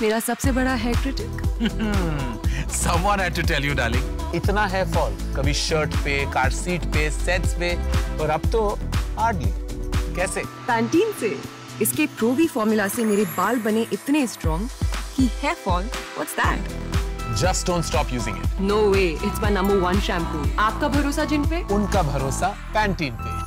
मेरा सबसे बड़ा hair critic. Someone had to tell you, darling. इतना हेयर फॉल कभी शर्ट पे, कार सीट पे, सेट्स पे, और अब तो हार्डली। कैसे? पैंटीन से। इसके प्रोवी फॉर्मूला से मेरे बाल बने इतने स्ट्रॉन्ग कि hair fall, what's that? Just don't stop using it. No way, it's my number one shampoo. आपका भरोसा जिन पे? उनका भरोसा पैंटीन पे।